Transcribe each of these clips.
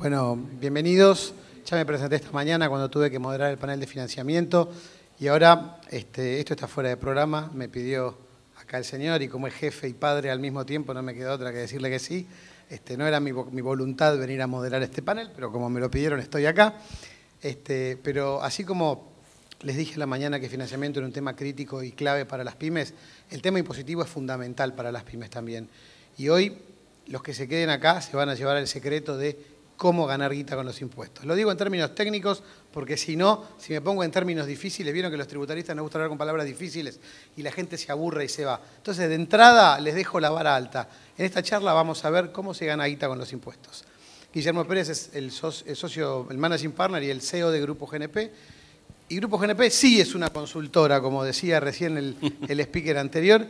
Bueno, bienvenidos. Ya me presenté esta mañana cuando tuve que moderar el panel de financiamiento y ahora esto está fuera de programa. Me pidió acá el señor y como es jefe y padre al mismo tiempo no me quedó otra que decirle que sí. No era mi voluntad venir a moderar este panel, pero como me lo pidieron estoy acá. Pero así como les dije la mañana que financiamiento era un tema crítico y clave para las pymes, el tema impositivo es fundamental para las pymes también. Y hoy los que se queden acá se van a llevar el secreto de cómo ganar guita con los impuestos. Lo digo en términos técnicos porque si no, si me pongo en términos difíciles, vieron que los tributaristas nos gusta hablar con palabras difíciles y la gente se aburre y se va. Entonces, de entrada, les dejo la vara alta. En esta charla vamos a ver cómo se gana guita con los impuestos. Guillermo Pérez es el socio, el managing partner y el CEO de Grupo GNP. Y Grupo GNP sí es una consultora, como decía recién el speaker anterior,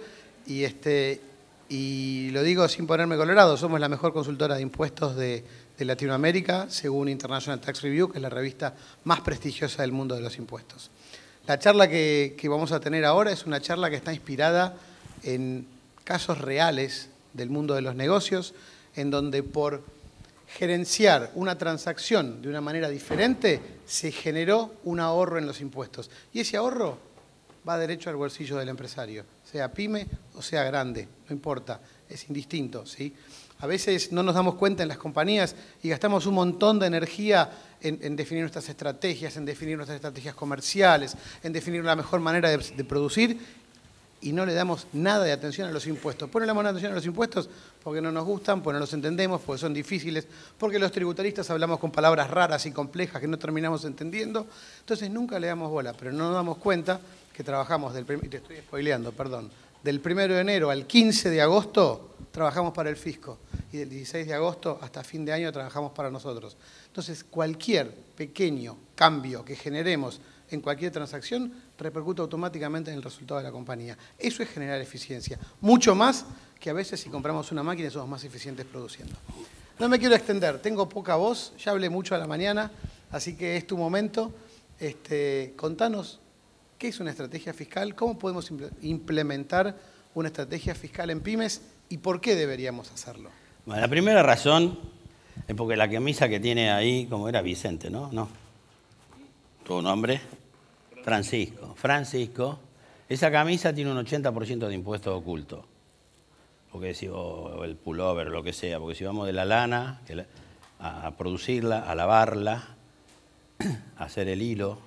y lo digo sin ponerme colorado, somos la mejor consultora de impuestos de Latinoamérica, según International Tax Review, que es la revista más prestigiosa del mundo de los impuestos. La charla que vamos a tener ahora es una charla que está inspirada en casos reales del mundo de los negocios, en donde por gerenciar una transacción de una manera diferente se generó un ahorro en los impuestos. Y ese ahorro va derecho al bolsillo del empresario, sea pyme o sea grande, no importa, es indistinto, ¿sí? A veces no nos damos cuenta en las compañías y gastamos un montón de energía en definir nuestras estrategias, en definir nuestras estrategias comerciales, en definir la mejor manera de producir y no le damos nada de atención a los impuestos. ¿Por qué no le damos atención a los impuestos? Porque no nos gustan, porque no los entendemos, porque son difíciles, porque los tributaristas hablamos con palabras raras y complejas que no terminamos entendiendo. Entonces nunca le damos bola, pero no nos damos cuenta que trabajamos te estoy spoileando, perdón, del 1 de enero al 15 de agosto trabajamos para el fisco y del 16 de agosto hasta fin de año trabajamos para nosotros. Entonces, cualquier pequeño cambio que generemos en cualquier transacción repercute automáticamente en el resultado de la compañía. Eso es generar eficiencia, mucho más que a veces si compramos una máquina y somos más eficientes produciendo. No me quiero extender, tengo poca voz, ya hablé mucho a la mañana, así que es tu momento. Contanos, ¿qué es una estrategia fiscal? ¿Cómo podemos implementar una estrategia fiscal en pymes y por qué deberíamos hacerlo? Bueno, la primera razón es porque la camisa que tiene ahí, como era Vicente, ¿no? No. ¿Tu nombre? Francisco. Francisco. Esa camisa tiene un 80% de impuestos ocultos. Porque si, o el pullover, lo que sea. Porque si vamos de la lana a producirla, a lavarla, a hacer el hilo,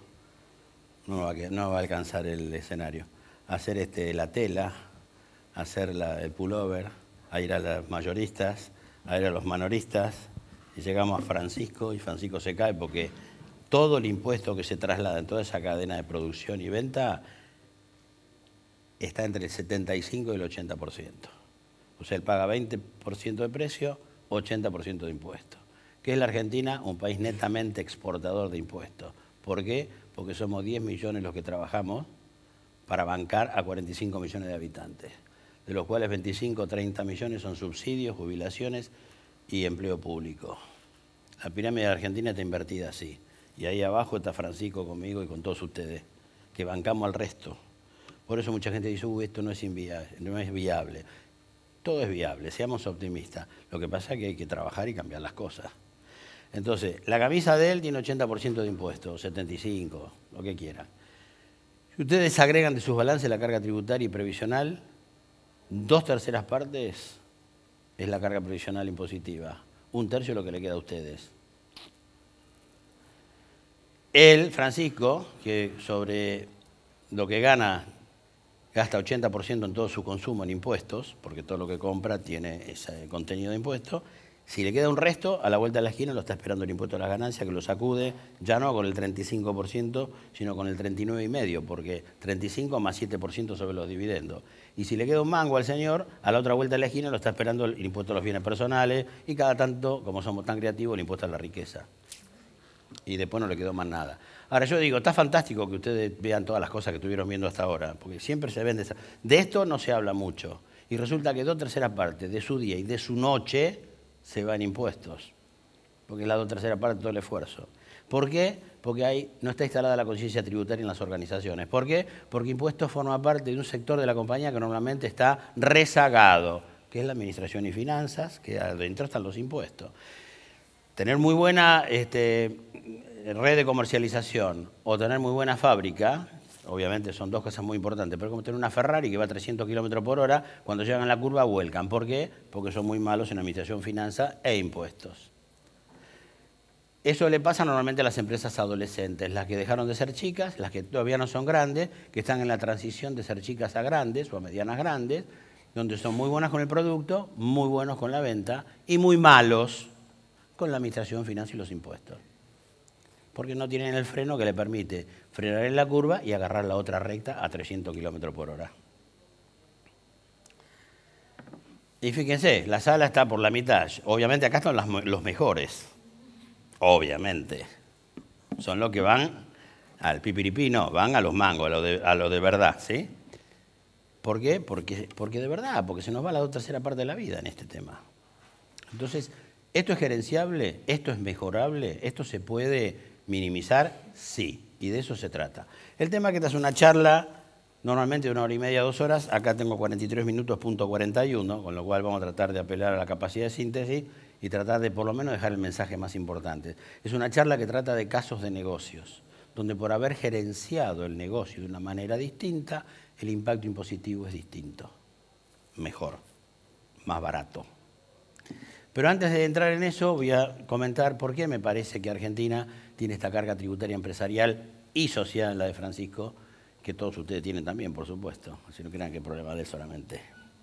no va a alcanzar el escenario. A hacer la tela, a hacer el pullover, a ir a las mayoristas, a ir a los manoristas, y llegamos a Francisco, y Francisco se cae porque todo el impuesto que se traslada en toda esa cadena de producción y venta está entre el 75 y el 80%. O sea, él paga 20% de precio, 80% de impuestos. ¿Qué es la Argentina? Un país netamente exportador de impuestos. ¿Por qué? Porque somos 10 millones los que trabajamos para bancar a 45 millones de habitantes, de los cuales 25 o 30 millones son subsidios, jubilaciones y empleo público. La pirámide de Argentina está invertida así. Y ahí abajo está Francisco conmigo y con todos ustedes, que bancamos al resto. Por eso mucha gente dice, esto no es viable. Todo es viable, seamos optimistas. Lo que pasa es que hay que trabajar y cambiar las cosas. Entonces, la camisa de él tiene 80% de impuestos, 75%, lo que quiera. Si ustedes agregan de sus balances la carga tributaria y previsional, 2/3 partes es la carga previsional impositiva. 1/3 es lo que le queda a ustedes. Él, Francisco, que sobre lo que gana, gasta 80% en todo su consumo en impuestos, porque todo lo que compra tiene ese contenido de impuestos. Si le queda un resto, a la vuelta de la esquina lo está esperando el impuesto a las ganancias, que lo sacude ya no con el 35%, sino con el 39,5%, porque 35 más 7% sobre los dividendos. Y si le queda un mango al señor, a la otra vuelta de la esquina lo está esperando el impuesto a los bienes personales y cada tanto, como somos tan creativos, el impuesto a la riqueza. Y después no le quedó más nada. Ahora yo digo, está fantástico que ustedes vean todas las cosas que estuvieron viendo hasta ahora, porque siempre se ven de esto no se habla mucho. Y resulta que 2/3 partes de su día y de su noche se va en impuestos, porque es la 2/3 parte de todo el esfuerzo. ¿Por qué? Porque no está instalada la conciencia tributaria en las organizaciones. ¿Por qué? Porque impuestos forma parte de un sector de la compañía que normalmente está rezagado, que es la administración y finanzas, que adentro están los impuestos. tener muy buena red de comercialización o tener muy buena fábrica, obviamente son dos cosas muy importantes, pero es como tener una Ferrari que va a 300 kilómetros por hora, cuando llegan a la curva vuelcan. ¿Por qué? Porque son muy malos en administración, finanzas e impuestos. Eso le pasa normalmente a las empresas adolescentes, las que dejaron de ser chicas, las que todavía no son grandes, que están en la transición de ser chicas a grandes o a medianas grandes, donde son muy buenas con el producto, muy buenos con la venta y muy malos con la administración, finanzas y los impuestos. Porque no tienen el freno que le permite frenar en la curva y agarrar la otra recta a 300 kilómetros por hora. Y fíjense, la sala está por la mitad. Obviamente acá están los mejores. Obviamente. Son los que van al pipiripí, no, van a los mangos, a lo de verdad, ¿sí? ¿Por qué? Porque de verdad, porque se nos va la tercera parte de la vida en este tema. Entonces, ¿esto es gerenciable? ¿Esto es mejorable? ¿Esto se puede minimizar? Sí, y de eso se trata. El tema es que esta es una charla, normalmente de 1 hora y media, 2 horas, acá tengo 43 minutos, punto 41, con lo cual vamos a tratar de apelar a la capacidad de síntesis y tratar de por lo menos dejar el mensaje más importante. Es una charla que trata de casos de negocios, donde por haber gerenciado el negocio de una manera distinta, el impacto impositivo es distinto, mejor, más barato. Pero antes de entrar en eso, voy a comentar por qué me parece que Argentina tiene esta carga tributaria empresarial y social, la de Francisco, que todos ustedes tienen también, por supuesto, así no crean que el problema de él solamente.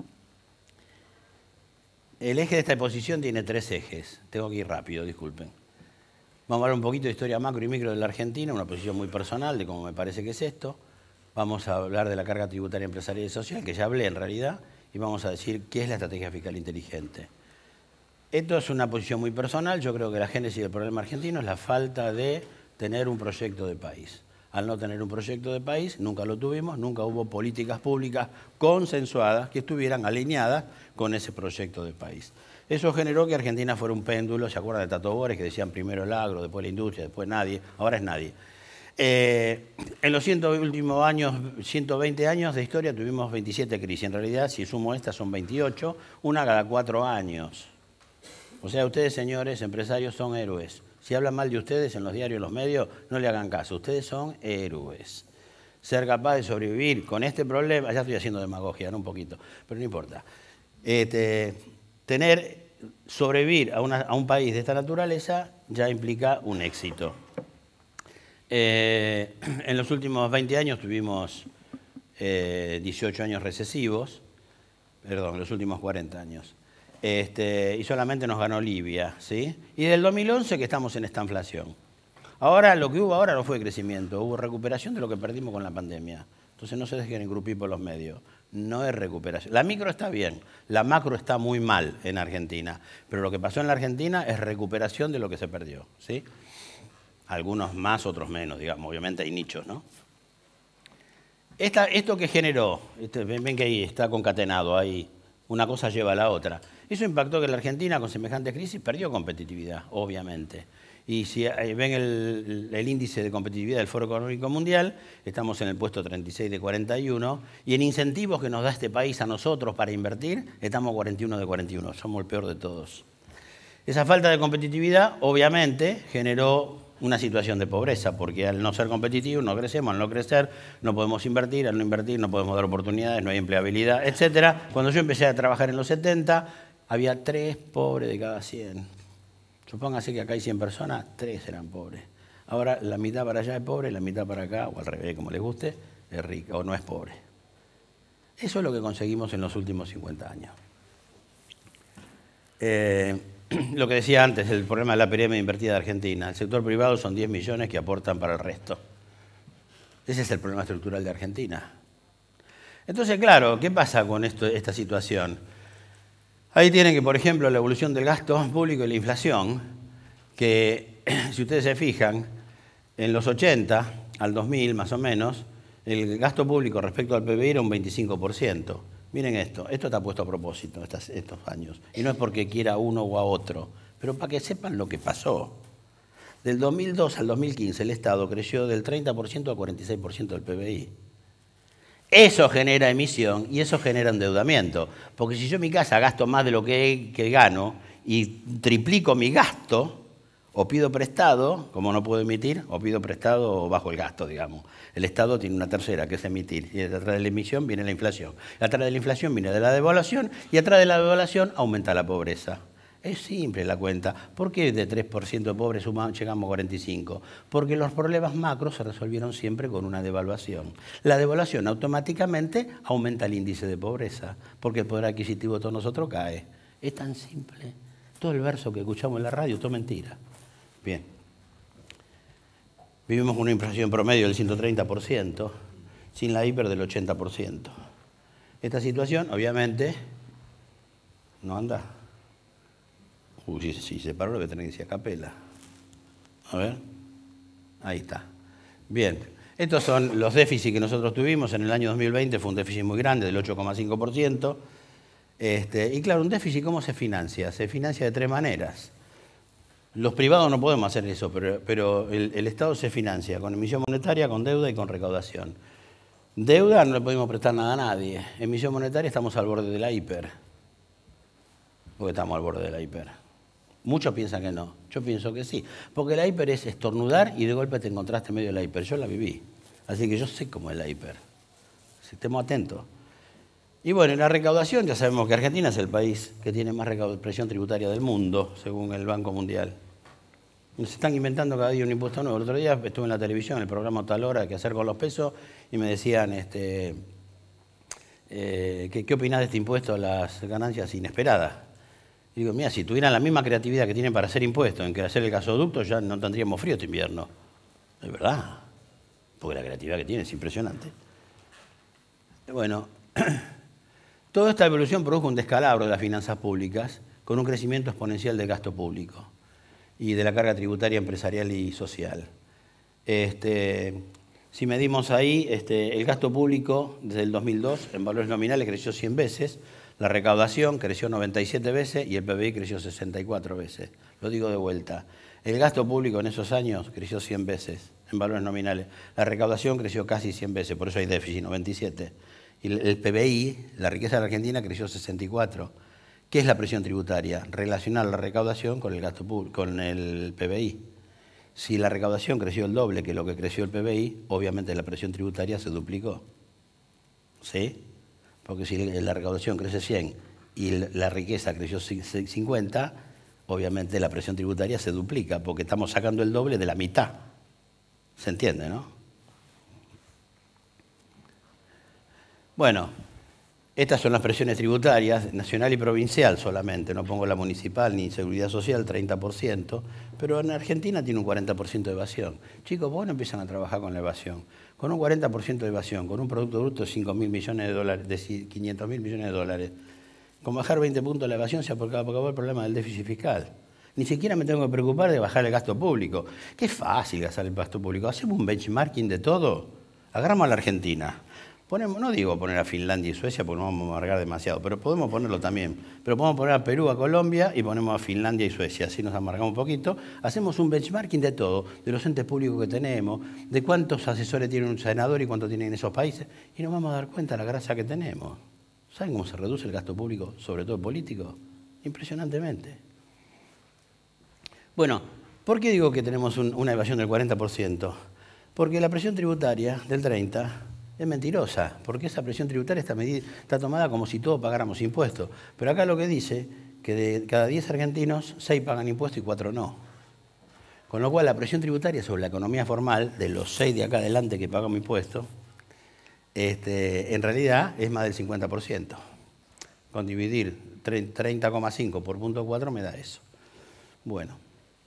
El eje de esta exposición tiene 3 ejes. Tengo que ir rápido, disculpen. Vamos a hablar un poquito de historia macro y micro de la Argentina, una posición muy personal de cómo me parece que es esto. Vamos a hablar de la carga tributaria empresarial y social, que ya hablé en realidad, y vamos a decir qué es la estrategia fiscal inteligente. Esto es una posición muy personal. Yo creo que la génesis del problema argentino es la falta de tener un proyecto de país. Al no tener un proyecto de país, nunca lo tuvimos, nunca hubo políticas públicas consensuadas que estuvieran alineadas con ese proyecto de país. Eso generó que Argentina fuera un péndulo. ¿Se acuerdan de Tato Bores, que decían primero el agro, después la industria, después nadie? Ahora es nadie. En los últimos años, 120 años de historia, tuvimos 27 crisis. En realidad, si sumo estas, son 28, una cada 4 años. O sea, ustedes, señores empresarios, son héroes. Si hablan mal de ustedes en los diarios, en los medios, no le hagan caso. Ustedes son héroes. Ser capaz de sobrevivir con este problema, ya estoy haciendo demagogia, ¿no? Un poquito, pero no importa. Sobrevivir a un país de esta naturaleza ya implica un éxito. En los últimos 20 años tuvimos 18 años recesivos, perdón, en los últimos 40 años. Y solamente nos ganó Libia, ¿sí? Y del 2011 que estamos en esta inflación. Ahora, lo que hubo ahora no fue crecimiento, hubo recuperación de lo que perdimos con la pandemia. Entonces no se dejen engrupir por los medios. No es recuperación. La micro está bien, la macro está muy mal en Argentina. Pero lo que pasó en la Argentina es recuperación de lo que se perdió, ¿sí? Algunos más, otros menos, digamos. Obviamente hay nichos, ¿no? Esto que generó, ven que ahí está concatenado, ahí una cosa lleva a la otra. Eso impactó que la Argentina, con semejante crisis, perdió competitividad, obviamente. Y si ven el índice de competitividad del Foro Económico Mundial, estamos en el puesto 36 de 41, y en incentivos que nos da este país a nosotros para invertir, estamos 41 de 41, somos el peor de todos. Esa falta de competitividad, obviamente, generó una situación de pobreza, porque al no ser competitivos no crecemos, al no crecer no podemos invertir, al no invertir no podemos dar oportunidades, no hay empleabilidad, etc. Cuando yo empecé a trabajar en los 70, había 3 pobres de cada 100. Supóngase que acá hay 100 personas, 3 eran pobres. Ahora la mitad para allá es pobre, la mitad para acá, o al revés, como les guste, es rica o no es pobre. Eso es lo que conseguimos en los últimos 50 años. Lo que decía antes, el problema de la pirámide invertida de Argentina. El sector privado son 10 millones que aportan para el resto. Ese es el problema estructural de Argentina. Entonces, claro, ¿qué pasa con esta situación? Ahí tienen que, por ejemplo, la evolución del gasto público y la inflación, que si ustedes se fijan, en los 80 al 2000 más o menos, el gasto público respecto al PBI era un 25%. Miren esto está puesto a propósito estos años. Y no es porque quiera uno o a otro, pero para que sepan lo que pasó. Del 2002 al 2015 el Estado creció del 30% al 46% del PBI. Eso genera emisión y eso genera endeudamiento. Porque si yo en mi casa gasto más de lo que gano y triplico mi gasto, O pido prestado, como no puedo emitir, o pido prestado bajo el gasto, digamos. El Estado tiene una tercera, que es emitir. Y atrás de la emisión viene la inflación. Atrás de la inflación viene de la devaluación. Y atrás de la devaluación aumenta la pobreza. Es simple la cuenta. ¿Por qué de 3% de pobres llegamos a 45%? Porque los problemas macros se resolvieron siempre con una devaluación. La devaluación automáticamente aumenta el índice de pobreza, porque el poder adquisitivo de todos nosotros cae. Es tan simple. Todo el verso que escuchamos en la radio, todo mentira. Bien. Vivimos con una inflación promedio del 130%, sin la hiper del 80%. Esta situación, obviamente, no anda. Si se paró, lo que tenía que decir a capela. A ver. Ahí está. Bien. Estos son los déficits que nosotros tuvimos en el año 2020. Fue un déficit muy grande, del 8,5%. Y claro, un déficit, ¿cómo se financia? Se financia de tres maneras. Los privados no podemos hacer eso, pero el Estado se financia con emisión monetaria, con deuda y con recaudación. Deuda no le podemos prestar nada a nadie. Emisión monetaria estamos al borde de la hiper. Porque estamos al borde de la hiper. Muchos piensan que no, yo pienso que sí. Porque la hiper es estornudar y de golpe te encontraste en medio de la hiper. Yo la viví, así que yo sé cómo es la hiper. Si estemos atentos. Y bueno, en la recaudación ya sabemos que Argentina es el país que tiene más presión tributaria del mundo, según el Banco Mundial. Se están inventando cada día un impuesto nuevo. El otro día estuve en la televisión, en el programa Tal Hora, ¿qué hacer con los pesos? Y me decían, ¿qué opinás de este impuesto a las ganancias inesperadas? Y digo, mira, si tuvieran la misma creatividad que tienen para hacer impuestos en que hacer el gasoducto, ya no tendríamos frío este invierno. Es verdad, porque la creatividad que tienen es impresionante. Bueno, toda esta evolución produjo un descalabro de las finanzas públicas con un crecimiento exponencial del gasto público y de la carga tributaria empresarial y social. Si medimos ahí, el gasto público desde el 2002 en valores nominales creció 100 veces, la recaudación creció 97 veces y el PBI creció 64 veces. Lo digo de vuelta. El gasto público en esos años creció 100 veces en valores nominales. La recaudación creció casi 100 veces, por eso hay déficit, 97. Y el PBI, la riqueza de la Argentina, creció 64. ¿Qué es la presión tributaria? Relacionar la recaudación con el gasto público, con el PBI. Si la recaudación creció el doble que lo que creció el PBI, obviamente la presión tributaria se duplicó. ¿Sí? Porque si la recaudación crece 100 y la riqueza creció 50, obviamente la presión tributaria se duplica, porque estamos sacando el doble de la mitad. ¿Se entiende, no? Bueno, estas son las presiones tributarias, nacional y provincial solamente, no pongo la municipal ni seguridad social, 30%, pero en Argentina tiene un 40% de evasión. Chicos, ¿por qué no empiezan a trabajar con la evasión? Con un 40% de evasión, con un Producto Bruto de 5.000 millones de dólares, de 500.000 millones de dólares, con bajar 20 puntos la evasión se acabó el problema del déficit fiscal. Ni siquiera me tengo que preocupar de bajar el gasto público. Qué fácil gastar el gasto público. Hacemos un benchmarking de todo. Agarramos a la Argentina. No digo poner a Finlandia y Suecia porque no vamos a amargar demasiado, pero podemos ponerlo también. Pero podemos poner a Perú, a Colombia y ponemos a Finlandia y Suecia, así nos amargamos un poquito. Hacemos un benchmarking de todo, de los entes públicos que tenemos, de cuántos asesores tiene un senador y cuántos tienen en esos países, y nos vamos a dar cuenta de la grasa que tenemos. ¿Saben cómo se reduce el gasto público, sobre todo político? Impresionantemente. Bueno, ¿por qué digo que tenemos una evasión del 40%? Porque la presión tributaria del 30% es mentirosa, porque esa presión tributaria está tomada como si todos pagáramos impuestos. Pero acá lo que dice que de cada 10 argentinos, 6 pagan impuestos y 4 no. Con lo cual la presión tributaria sobre la economía formal, de los 6 de acá adelante que pagamos impuestos, en realidad es más del 50%. Con dividir 30,5 por 0,4 me da eso. Bueno.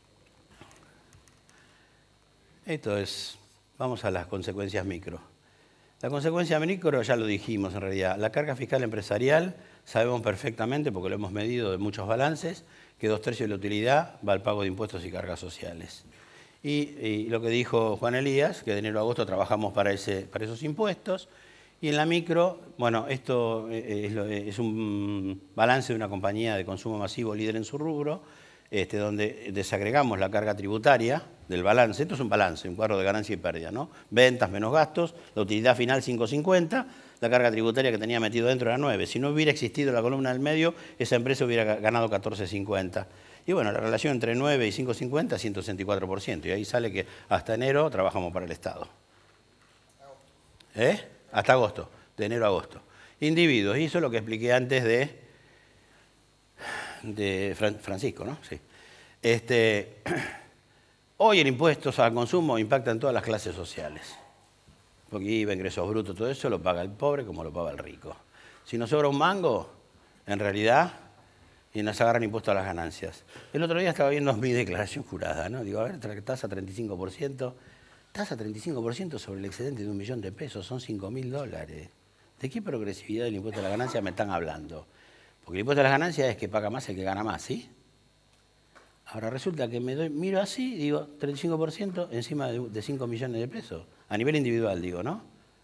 Esto es, vamos a las consecuencias micro. La consecuencia micro ya lo dijimos en realidad. La carga fiscal empresarial, sabemos perfectamente, porque lo hemos medido de muchos balances, que 2/3 de la utilidad va al pago de impuestos y cargas sociales. Y lo que dijo Juan Elías, que de enero a agosto trabajamos para esos impuestos. Y en la micro, bueno, esto es un balance de una compañía de consumo masivo líder en su rubro, donde desagregamos la carga tributaria del balance. Esto es un balance, un cuadro de ganancia y pérdida, ¿no? Ventas menos gastos, la utilidad final 5.50, la carga tributaria que tenía metido dentro era 9. Si no hubiera existido la columna del medio, esa empresa hubiera ganado 14,50. Y bueno, la relación entre 9 y 5,50 es 164%. Y ahí sale que hasta enero trabajamos para el Estado. Hasta agosto, de enero a agosto. Individuos, y eso es lo que expliqué antes de Francisco, ¿no? Sí. Hoy el impuesto al consumo impacta en todas las clases sociales. Porque IVA, ingresos brutos, todo eso lo paga el pobre como lo paga el rico. Si nos sobra un mango, en realidad, y nos agarran impuesto a las ganancias. El otro día estaba viendo mi declaración jurada, ¿no? Digo, a ver, tasa 35%. Tasa 35% sobre el excedente de $1 millón, son $5.000. ¿De qué progresividad del impuesto a la ganancia me están hablando? Porque el impuesto a las ganancias es que paga más el que gana más, ¿sí? Ahora resulta que miro así, digo, 35% encima de 5 millones de pesos. A nivel individual, digo, ¿no?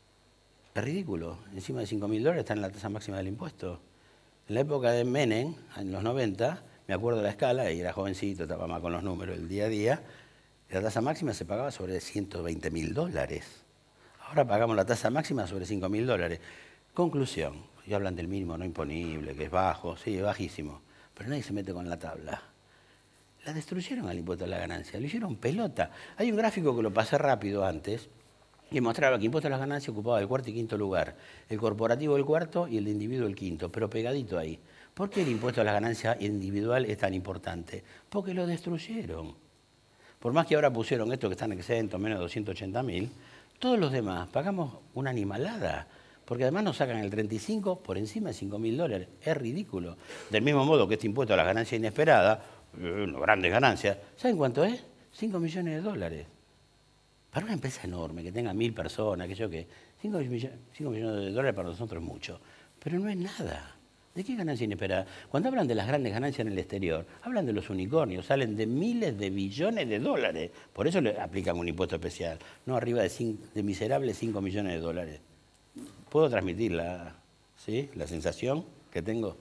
Es ridículo. Encima de $5.000 está en la tasa máxima del impuesto. En la época de Menem, en los 90, me acuerdo de la escala, y era jovencito, estaba más con los números el día a día, la tasa máxima se pagaba sobre $120.000. Ahora pagamos la tasa máxima sobre $5.000. Conclusión, ya hablan del mínimo no imponible, que es bajo, sí, es bajísimo, pero nadie se mete con la tabla. La destruyeron al impuesto a la ganancia, lo hicieron pelota. Hay un gráfico que lo pasé rápido antes, y mostraba que impuesto a las ganancias ocupaba el cuarto y quinto lugar, el corporativo el cuarto y el de individuo el quinto, pero pegadito ahí. ¿Por qué el impuesto a las ganancias individual es tan importante? Porque lo destruyeron. Por más que ahora pusieron esto que están exentos, menos de 280.000, todos los demás pagamos una animalada, porque además nos sacan el 35 por encima de $5.000. Es ridículo. Del mismo modo que este impuesto a las ganancias inesperadas, grandes ganancias, ¿saben cuánto es? $5 millones. Para una empresa enorme, que tenga 1.000 personas, que yo qué, 5 millones de dólares para nosotros es mucho, pero no es nada. ¿De qué ganancia inesperada? Cuando hablan de las grandes ganancias en el exterior, hablan de los unicornios, salen de miles de billones de dólares. Por eso le aplican un impuesto especial, no arriba de miserables 5 millones de dólares. ¿Puedo transmitir la sensación que tengo?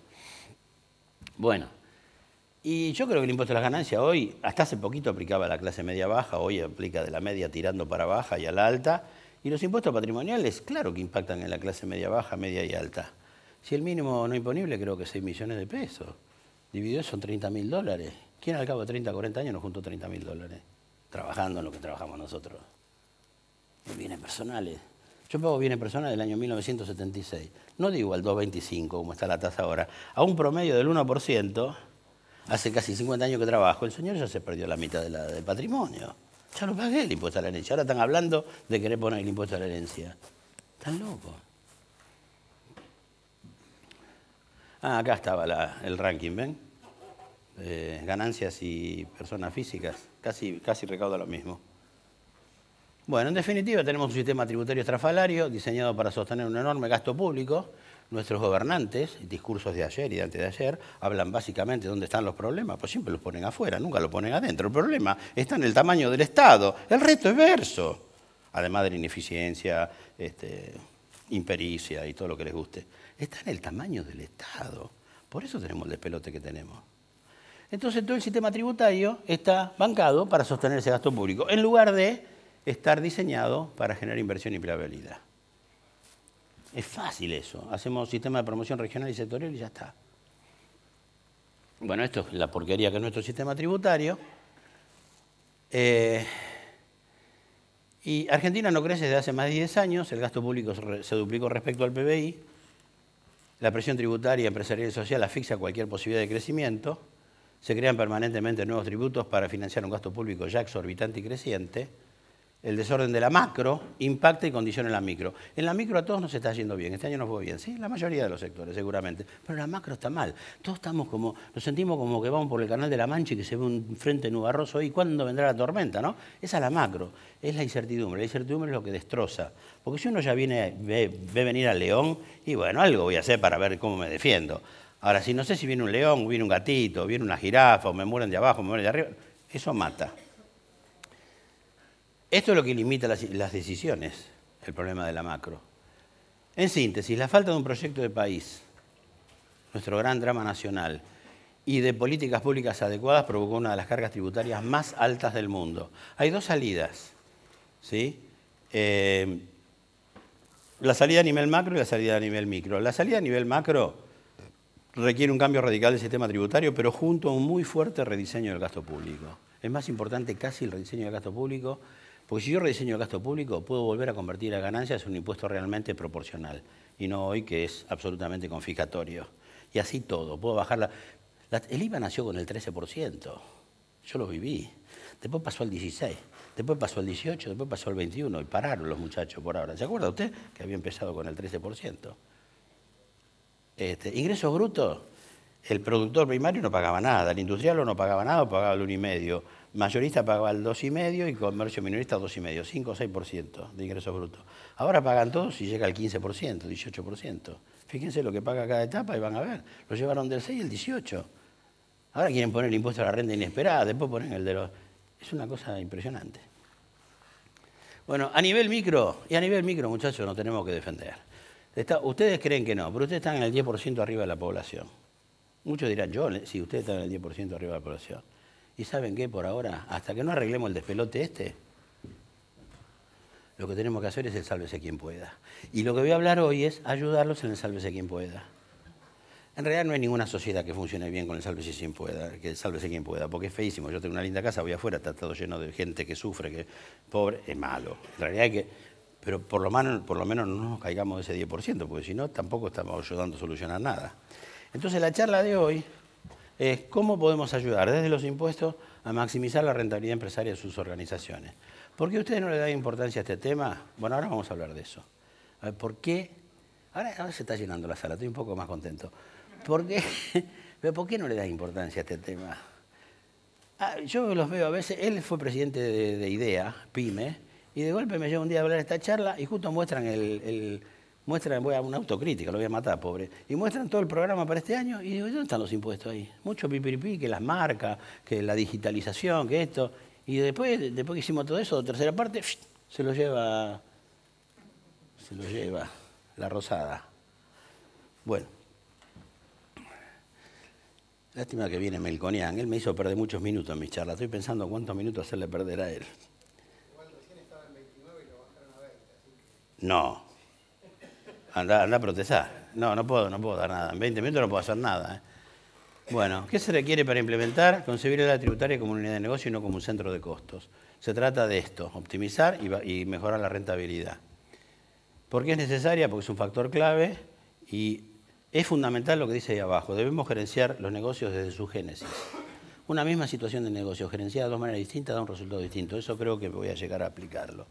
Bueno, y yo creo que el impuesto a las ganancias hoy, hasta hace poquito aplicaba a la clase media-baja, hoy aplica de la media tirando para baja y a la alta. Y los impuestos patrimoniales, claro que impactan en la clase media-baja, media y alta. Si el mínimo no imponible creo que 6 millones de pesos, dividido son $30.000. ¿Quién al cabo de 30, 40 años nos juntó $30.000? Trabajando en lo que trabajamos nosotros. En bienes personales. Yo pago bienes personales del año 1976. No digo al 2,25 como está la tasa ahora. A un promedio del 1%, hace casi 50 años que trabajo, el señor ya se perdió la mitad del patrimonio. Ya lo pagué el impuesto a la herencia. Ahora están hablando de querer poner el impuesto a la herencia. Están locos. Acá estaba el ranking, ¿ven? Ganancias y personas físicas, casi recauda lo mismo. Bueno, en definitiva tenemos un sistema tributario estrafalario diseñado para sostener un enorme gasto público. Nuestros gobernantes, discursos de ayer y de antes de ayer, hablan básicamente de dónde están los problemas, pues siempre los ponen afuera, nunca los ponen adentro. El problema está en el tamaño del Estado, el resto es verso, además de la ineficiencia, impericia y todo lo que les guste. Está en el tamaño del Estado. Por eso tenemos el despelote que tenemos. Entonces todo el sistema tributario está bancado para sostener ese gasto público, en lugar de estar diseñado para generar inversión y empleabilidad. Es fácil eso. Hacemos sistema de promoción regional y sectorial y ya está. Bueno, esto es la porquería que es nuestro sistema tributario. Y Argentina no crece desde hace más de 10 años, el gasto público se duplicó respecto al PBI, la presión tributaria, empresarial y social asfixia cualquier posibilidad de crecimiento, se crean permanentemente nuevos tributos para financiar un gasto público ya exorbitante y creciente, el desorden de la macro impacta y condiciona la micro. En la micro a todos nos está yendo bien, este año nos fue bien, sí, la mayoría de los sectores seguramente, pero la macro está mal. Todos estamos como, nos sentimos como que vamos por el Canal de la Mancha y que se ve un frente nubarroso y ¿cuándo vendrá la tormenta? ¿No? Esa es la macro, es la incertidumbre es lo que destroza. Porque si uno ya ve venir al león, y bueno, algo voy a hacer para ver cómo me defiendo. Ahora, si no sé si viene un león, viene un gatito, viene una jirafa, o me mueren de abajo, me mueren de arriba, eso mata. Esto es lo que limita las decisiones, el problema de la macro. En síntesis, la falta de un proyecto de país, nuestro gran drama nacional, y de políticas públicas adecuadas provocó una de las cargas tributarias más altas del mundo. Hay dos salidas, ¿sí? la salida a nivel macro y la salida a nivel micro. La salida a nivel macro requiere un cambio radical del sistema tributario, pero junto a un muy fuerte rediseño del gasto público. Es más importante casi el rediseño del gasto público, porque si yo rediseño el gasto público, puedo volver a convertir las ganancias en un impuesto realmente proporcional, y no hoy que es absolutamente confiscatorio. Y así todo, puedo bajar el IVA nació con el 13%, yo lo viví, después pasó al 16%. Después pasó al 18, después pasó al 21 y pararon los muchachos por ahora. ¿Se acuerda usted que había empezado con el 13%? Ingresos brutos, el productor primario no pagaba nada, el industrial no pagaba nada, pagaba el 1,5%, mayorista pagaba el 2,5% y comercio minorista 2,5%, 5 o 6% de ingresos brutos. Ahora pagan todos y llega al 15%, 18%. Fíjense lo que paga cada etapa y van a ver, lo llevaron del 6 al 18%. Ahora quieren poner el impuesto a la renta inesperada, después ponen el de los... Es una cosa impresionante. Bueno, a nivel micro, muchachos, nos tenemos que defender. Ustedes creen que no, pero ustedes están en el 10% arriba de la población. Muchos dirán, sí, ustedes están en el 10% arriba de la población. ¿Y saben qué? Por ahora, hasta que no arreglemos el despelote lo que tenemos que hacer es el sálvese quien pueda. Y lo que voy a hablar hoy es ayudarlos en el sálvese quien pueda. En realidad no hay ninguna sociedad que funcione bien con el sálvese quien pueda, porque es feísimo. Yo tengo una linda casa, voy afuera, está todo lleno de gente que sufre, que pobre, es malo. En realidad hay que... Pero por lo menos no nos caigamos de ese 10%, porque si no, tampoco estamos ayudando a solucionar nada. Entonces la charla de hoy es cómo podemos ayudar desde los impuestos a maximizar la rentabilidad empresaria de sus organizaciones. ¿Por qué ustedes no le dan importancia a este tema? Bueno, ahora vamos a hablar de eso. A ver, ¿por qué? Ahora se está llenando la sala, estoy un poco más contento. ¿Por qué no le das importancia a este tema? Yo los veo a veces, él fue presidente de IDEA, PYME, y de golpe me lleva un día a hablar esta charla y justo muestran voy a una autocrítica, lo voy a matar, pobre, y muestran todo el programa para este año y digo, ¿dónde están los impuestos ahí? Mucho pipiripi, que las marcas, que la digitalización, que esto, y después que hicimos todo eso, tercera parte, se lo lleva la rosada. Bueno. Lástima que viene Melconian, él me hizo perder muchos minutos en mi charla. Estoy pensando cuántos minutos hacerle perder a él. Igual recién estaba en 29 y lo bajaron a 20, así que... No. Anda a protestar. No puedo dar nada. En 20 minutos no puedo hacer nada. Bueno, ¿qué se requiere para implementar? Concebir la tributaria como una unidad de negocio y no como un centro de costos. Se trata de esto, optimizar y mejorar la rentabilidad. ¿Por qué es necesaria? Porque es un factor clave y... Es fundamental lo que dice ahí abajo, debemos gerenciar los negocios desde su génesis. Una misma situación de negocio gerenciada de dos maneras distintas da un resultado distinto. Eso creo que voy a llegar a aplicarlo.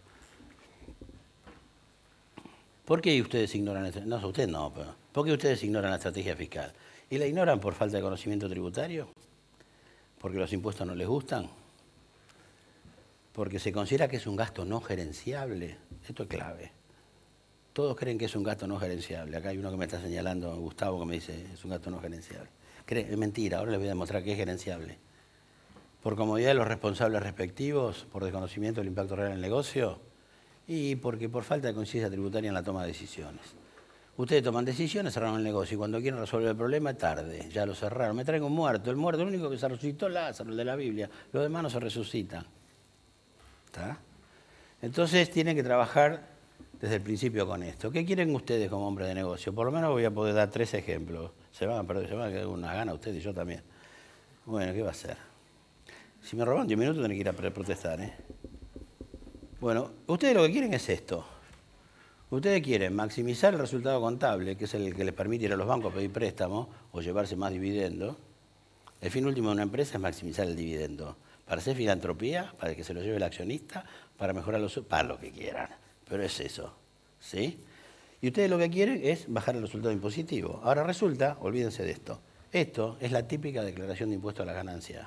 ¿Por qué ustedes ignoran ¿Por qué ustedes ignoran la estrategia fiscal? ¿Y la ignoran por falta de conocimiento tributario? ¿Porque los impuestos no les gustan? ¿Porque se considera que es un gasto no gerenciable? Esto es clave. Todos creen que es un gasto no gerenciable. Acá hay uno que me está señalando, Gustavo, que me dice es un gasto no gerenciable. Es mentira, ahora les voy a demostrar que es gerenciable. Por comodidad de los responsables respectivos, por desconocimiento del impacto real en el negocio y porque por falta de conciencia tributaria en la toma de decisiones. Ustedes toman decisiones, cerraron el negocio y cuando quieren resolver el problema es tarde, ya lo cerraron. Me traen un muerto, el único que se resucitó es Lázaro, el de la Biblia. Los demás no se resucitan. ¿Está? Entonces tienen que trabajar desde el principio con esto. ¿Qué quieren ustedes como hombres de negocio? Por lo menos voy a poder dar 3 ejemplos. Se van a quedar unas ganas ustedes y yo también. Bueno, ¿qué va a hacer? Si me roban 10 minutos, tienen que ir a protestar, Bueno, ustedes lo que quieren es esto. Ustedes quieren maximizar el resultado contable, que es el que les permite ir a los bancos a pedir préstamos o llevarse más dividendos. El fin último de una empresa es maximizar el dividendo. Para hacer filantropía, para que se lo lleve el accionista, para mejorar para lo que quieran. Pero es eso, ¿sí? Y ustedes lo que quieren es bajar el resultado impositivo. Ahora resulta, olvídense de esto, esto es la típica declaración de impuesto a la ganancia.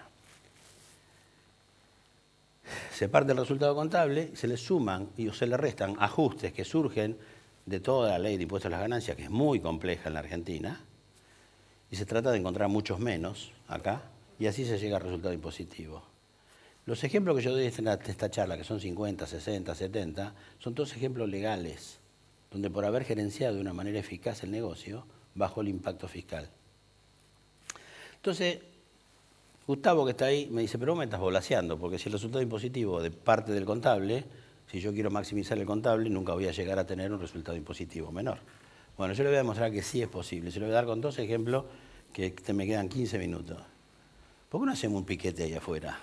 Se parte el resultado contable, se le suman y se le restan ajustes que surgen de toda la ley de impuestos a las ganancias, que es muy compleja en la Argentina, y se trata de encontrar muchos menos acá, y así se llega al resultado impositivo. Los ejemplos que yo doy en esta charla, que son 50, 60, 70, son todos ejemplos legales, donde por haber gerenciado de una manera eficaz el negocio, bajó el impacto fiscal. Entonces, Gustavo, que está ahí, me dice, pero vos me estás volaseando, porque si el resultado impositivo de parte del contable Si yo quiero maximizar el contable, nunca voy a llegar a tener un resultado impositivo menor. Bueno, yo le voy a demostrar que sí es posible. Se lo voy a dar con 2 ejemplos que me quedan 15 minutos. ¿Por qué no hacemos un piquete ahí afuera?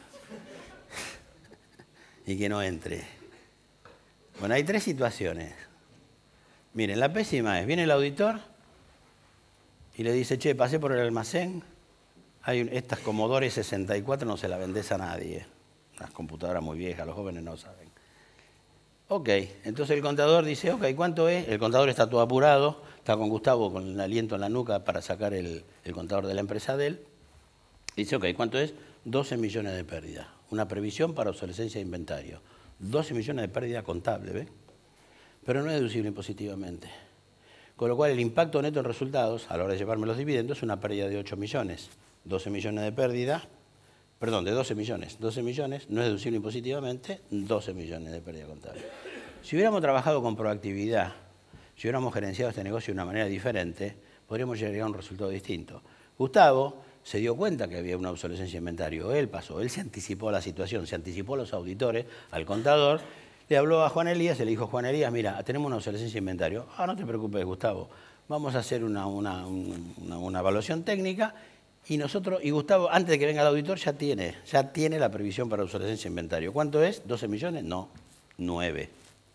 Y que no entre. Bueno, hay 3 situaciones. Miren, la pésima es, viene el auditor y le dice, che, pasé por el almacén, estas Commodore 64 no se las vendés a nadie. Unas computadoras muy viejas, los jóvenes no saben. Ok, entonces el contador dice, ok, ¿cuánto es? El contador está todo apurado, está con Gustavo con el aliento en la nuca para sacar el contador de la empresa de él. Dice, ok, ¿cuánto es? 12 millones de pérdida. Una previsión para obsolescencia de inventario. 12 millones de pérdida contable, ¿ves? Pero no es deducible impositivamente. Con lo cual el impacto neto en resultados, a la hora de llevarme los dividendos, es una pérdida de 8 millones. 12 millones de pérdida, perdón, de 12 millones. 12 millones no es deducible impositivamente, 12 millones de pérdida contable. Si hubiéramos trabajado con proactividad, si hubiéramos gerenciado este negocio de una manera diferente, podríamos llegar a un resultado distinto. Gustavo se dio cuenta que había una obsolescencia de inventario. Él se anticipó a la situación, se anticipó a los auditores, al contador, le habló a Juan Elías y le dijo, Juan Elías, mira, tenemos una obsolescencia de inventario. Ah, no te preocupes, Gustavo, vamos a hacer una evaluación técnica y Gustavo, antes de que venga el auditor, ya tiene la previsión para obsolescencia de inventario. ¿Cuánto es? ¿12 millones? No, 9.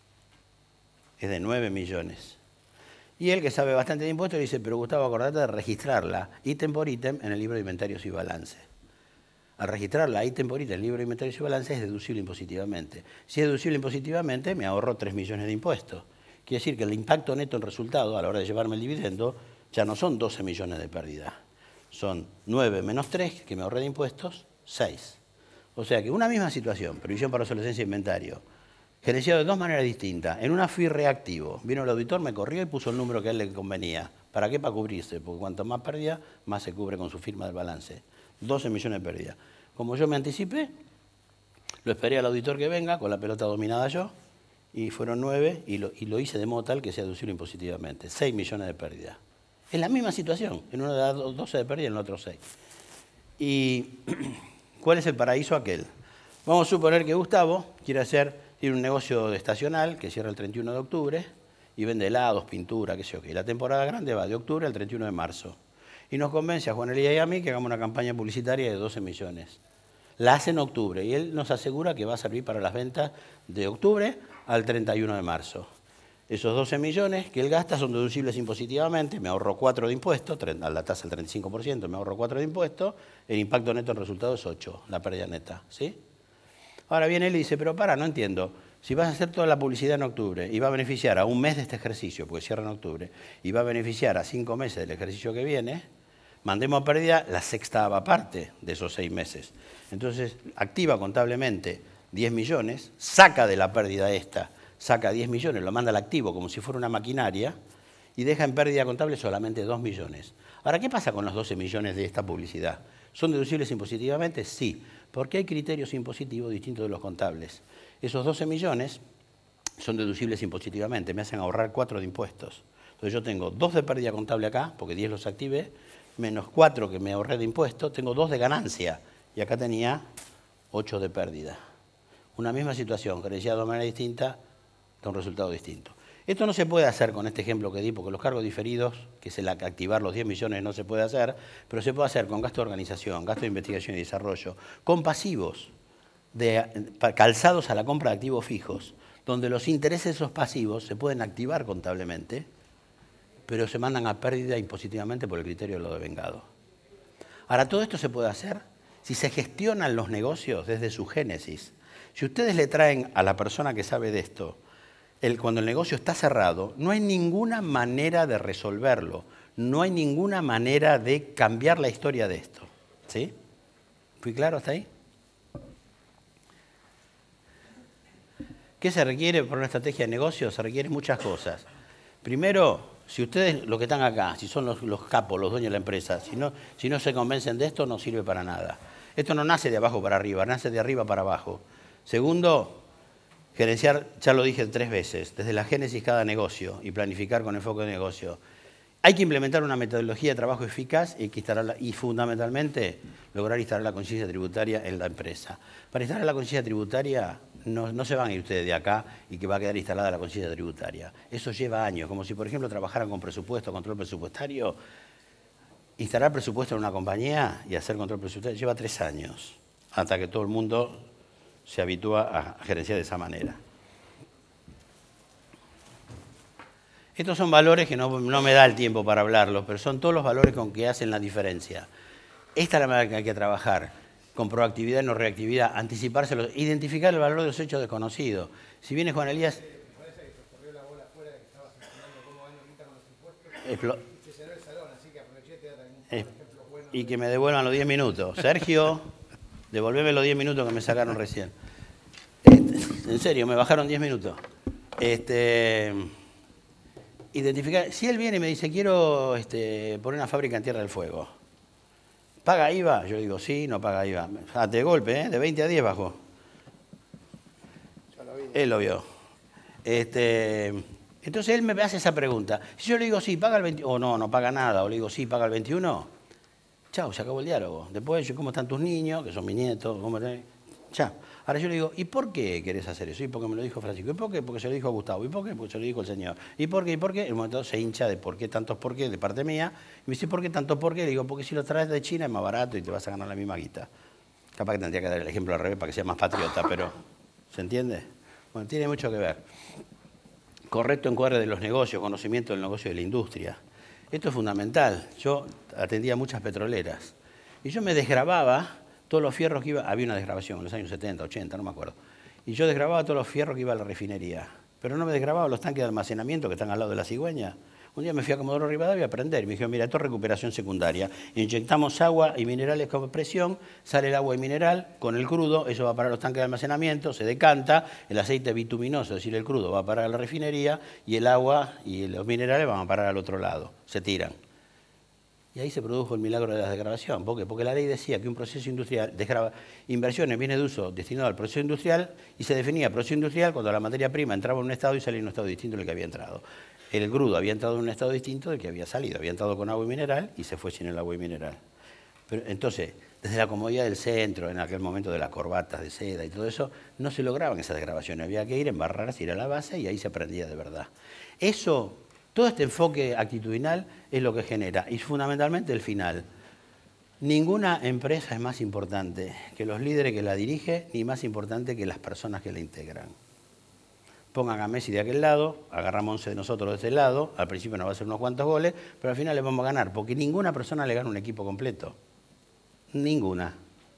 Es de 9 millones. Y él, que sabe bastante de impuestos, le dice, pero Gustavo, acordate de registrarla ítem por ítem en el libro de inventarios y balance. Al registrarla ítem por ítem en el libro de inventarios y balance es deducible impositivamente. Si es deducible impositivamente, me ahorro 3 millones de impuestos. Quiere decir que el impacto neto en resultado a la hora de llevarme el dividendo ya no son 12 millones de pérdida. Son 9 menos 3, que me ahorré de impuestos, 6. O sea que una misma situación, previsión para obsolescencia de inventario, gerenciado de 2 maneras distintas. En una fui reactivo. Vino el auditor, me corrió y puso el número que a él le convenía. ¿Para qué? Para cubrirse, porque cuanto más pérdida, más se cubre con su firma del balance. 12 millones de pérdida. Como yo me anticipé, lo esperé al auditor que venga, con la pelota dominada yo, y fueron 9, y lo hice de modo tal que sea deducible impositivamente. 6 millones de pérdida. Es la misma situación. En uno da 12 de pérdida y en el otro 6. ¿Y cuál es el paraíso aquel? Vamos a suponer que Gustavo tiene un negocio estacional que cierra el 31 de octubre y vende helados, pintura, qué sé yo qué. La temporada grande va de octubre al 31 de marzo. Y nos convence a Juan Elías y a mí que hagamos una campaña publicitaria de 12 millones. La hace en octubre y él nos asegura que va a servir para las ventas de octubre al 31 de marzo. Esos 12 millones que él gasta son deducibles impositivamente, me ahorro 4 de impuestos, a la tasa del 35%, me ahorro 4 de impuestos, el impacto neto en resultado es 8, la pérdida neta, ¿sí? Ahora viene él y dice, pero no entiendo, si vas a hacer toda la publicidad en octubre y va a beneficiar a un mes de este ejercicio, porque cierra en octubre, y va a beneficiar a 5 meses del ejercicio que viene, mandemos a pérdida la sexta parte de esos 6 meses. Entonces, activa contablemente 10 millones, saca de la pérdida saca 10 millones, lo manda al activo como si fuera una maquinaria y deja en pérdida contable solamente 2 millones. Ahora, ¿qué pasa con los 12 millones de esta publicidad? ¿Son deducibles impositivamente? Sí, porque hay criterios impositivos distintos de los contables. Esos 12 millones son deducibles impositivamente, me hacen ahorrar 4 de impuestos. Entonces yo tengo 2 de pérdida contable acá, porque 10 los activé, menos 4 que me ahorré de impuestos, tengo 2 de ganancia y acá tenía 8 de pérdida. Una misma situación, gerenciada de manera distinta, da un resultado distinto. Esto no se puede hacer con este ejemplo que di, porque los cargos diferidos, que es el activar los 10 millones, no se puede hacer, pero se puede hacer con gasto de organización, gasto de investigación y desarrollo, con pasivos calzados a la compra de activos fijos, donde los intereses de esos pasivos se pueden activar contablemente, pero se mandan a pérdida impositivamente por el criterio de lo devengado. Ahora, todo esto se puede hacer si se gestionan los negocios desde su génesis. Si ustedes le traen a la persona que sabe de esto, cuando el negocio está cerrado, no hay ninguna manera de resolverlo, no hay ninguna manera de cambiar la historia de esto. ¿Sí? ¿Fui claro hasta ahí? ¿Qué se requiere por una estrategia de negocio? Se requieren muchas cosas. Primero, si ustedes, los que están acá, si son los capos, los dueños de la empresa, si no se convencen de esto, no sirve para nada. Esto no nace de abajo para arriba, nace de arriba para abajo. Segundo, gerenciar, ya lo dije 3 veces, desde la génesis cada negocio y planificar con enfoque de negocio. Hay que implementar una metodología de trabajo eficaz y fundamentalmente lograr instalar la conciencia tributaria en la empresa. Para instalar la conciencia tributaria no se van a ir ustedes de acá y que va a quedar instalada la conciencia tributaria. Eso lleva años, como si, por ejemplo, trabajaran con presupuesto, control presupuestario. Instalar presupuesto en una compañía y hacer control presupuestario lleva 3 años, hasta que todo el mundo se habitúa a gerenciar de esa manera. Estos son valores que no me da el tiempo para hablarlos, pero son todos los valores con que hacen la diferencia. Esta es la manera que hay que trabajar, con proactividad y no reactividad, anticipárselo, identificar el valor de los hechos desconocidos. Si viene Juan Elías... Me parece que te corrió la bola afuera, que estabas explicando cómo van ahorita con los impuestos. Y se cerró el salón, así que aproveché y te da también un ejemplo bueno. Y que me devuelvan los 10 minutos. Sergio, devolveme los 10 minutos que me sacaron recién. En serio, me bajaron 10 minutos. Identificar, si él viene y me dice, quiero poner una fábrica en Tierra del Fuego, ¿paga IVA? Yo digo, sí, no paga IVA. De golpe, de 20 a 10 bajó. Yo lo vi. Él lo vio. Entonces él me hace esa pregunta. Si yo le digo, sí, paga el 21, o no paga nada, o le digo, sí, paga el 21, chao, se acabó el diálogo. Después, ¿cómo están tus niños? Que son mis nietos. Chao. Ahora yo le digo, ¿y por qué querés hacer eso? ¿Y por qué me lo dijo Francisco? ¿Y por qué? Porque se lo dijo a Gustavo. ¿Y por qué? Porque se lo dijo el señor. ¿Y por qué? ¿Y por qué? En un momento se hincha de por qué tantos por qué de parte mía. Y me dice, ¿por qué tantos por qué? Le digo, porque si lo traes de China es más barato y te vas a ganar la misma guita. Capaz que tendría que dar el ejemplo al revés para que sea más patriota, pero ¿se entiende? Bueno, tiene mucho que ver. Correcto encuadre de los negocios, conocimiento del negocio de la industria. Esto es fundamental. Yo atendía a muchas petroleras y yo me desgrababa todos los fierros que iba, había una desgrabación en los años 70, 80, no me acuerdo, y yo desgrababa todos los fierros que iba a la refinería, pero no me desgrababa los tanques de almacenamiento que están al lado de la Cigüeña. Un día me fui a Comodoro Rivadavia a aprender y me dijeron, mira, esto es recuperación secundaria. Inyectamos agua y minerales con presión, sale el agua y mineral con el crudo, eso va para los tanques de almacenamiento, se decanta, el aceite bituminoso, es decir, el crudo va para la refinería y el agua y los minerales van a parar al otro lado, se tiran. Y ahí se produjo el milagro de la desgravación. ¿Por qué? Porque la ley decía que un proceso industrial, inversiones, bienes de uso destinado al proceso industrial, y se definía proceso industrial cuando la materia prima entraba en un estado y salía en un estado distinto del que había entrado. El crudo había entrado en un estado distinto del que había salido. Había entrado con agua y mineral y se fue sin el agua y mineral. Pero entonces, desde la comodidad del centro, en aquel momento de las corbatas de seda y todo eso, no se lograban esas desgravaciones. Había que ir, embarrarse, ir a la base y ahí se aprendía de verdad. Eso... Todo este enfoque actitudinal es lo que genera, y fundamentalmente el final. Ninguna empresa es más importante que los líderes que la dirigen, ni más importante que las personas que la integran. Pongan a Messi de aquel lado, agarramos 11 de nosotros de este lado, al principio nos va a hacer unos cuantos goles, pero al final le vamos a ganar, porque ninguna persona le gana un equipo completo. Ninguna.